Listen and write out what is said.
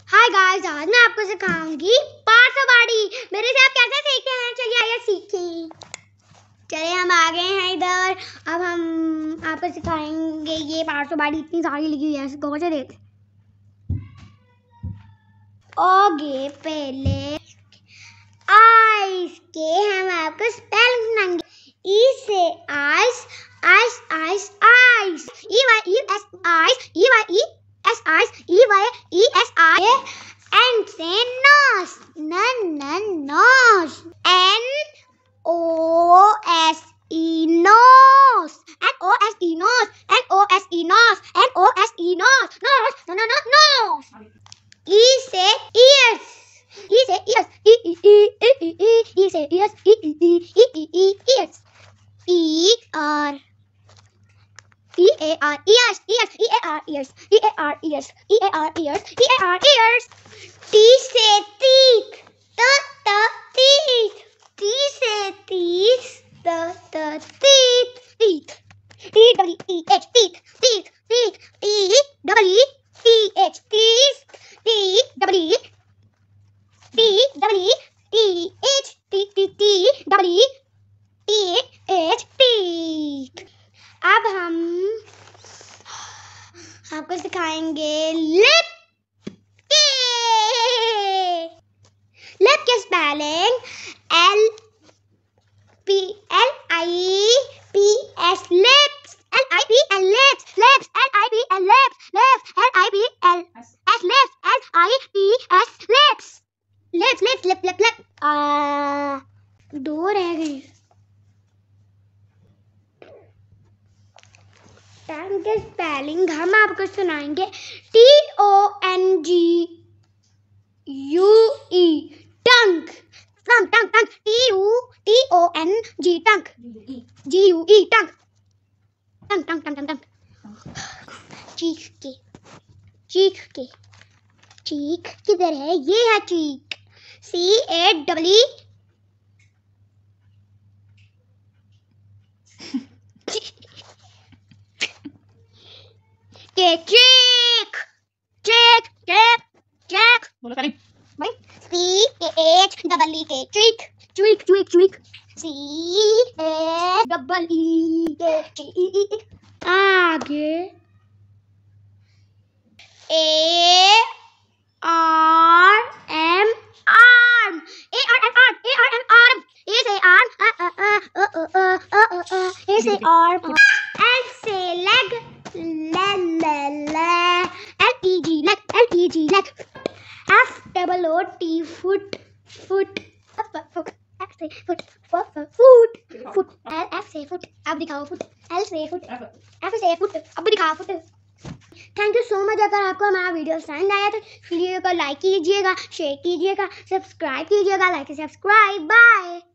Hi guys, आज मैं आपको सिखाऊंगी पार्श्ववाड़ी। मेरे से आप कैसे सीखते हैं, चलिए आइए सीखें। चलिए हम आ गए हैं इधर। अब हम आपको सिखाएंगे ये पार्श्ववाड़ी। इतनी सारी लिखी हुई है, गौर से देख। ओके, पहले आइस के हम आपको स्पेलिंग सुनाएंगे। ई से eyes, eyes eyes eyes, E Y E S eyes, E Y E S eyes, E Y E S eye. N से nose, nun nun nose, N O S E nose, N O S E nose, N O S E nose, N O S E nose, nose no no no nose. E से ears, ई से ears, E E E E E, E से ears, E E E E E ears. E R, E A R ears, ears, E A R ears, E A R ears, E A R ears, E A R ears. T से teeth, t t teeth, T से teeth, t t teeth, teeth, T W E H teeth, teeth, teeth, T W E H teeth, T W T W E H T T T W E H teeth. अब हम आपको सिखाएंगे lip के spelling. L P L I P S lips, L I P L lips, lips L I P L lips, lips L I P L S lips, L I P S lips, lips lips lip lip lip. दो रह गए। टंग के spelling हम आपको सुनाएंगे। TONGUE, टंग, टंग टंग टंग, TONG टंग, GUE टंग, टंग टंग टंग टंग टंग। चीख के, चीख के, चीख किधर है? ये है cheek, CAWE। Check, check check check, बोलो करें भाई। CHEE के चीक, चीक चीक चीक, CHEE के चीक। आगे ARM, arm, ARM, arm, A से आर्म, A से आर्म। L से leg, LEG leg, FOOT, foot, foot, F से foot, foot, F से foot, अब दिखाओ foot, L से foot, F से foot, अब दिखाओ foot। Thank you so much. अगर आपको हमारा वीडियो पसंद आया तो वीडियो को लाइक कीजिएगा, शेयर कीजिएगा, सब्सक्राइब कीजिएगा, लाइक सब्सक्राइब। बाय।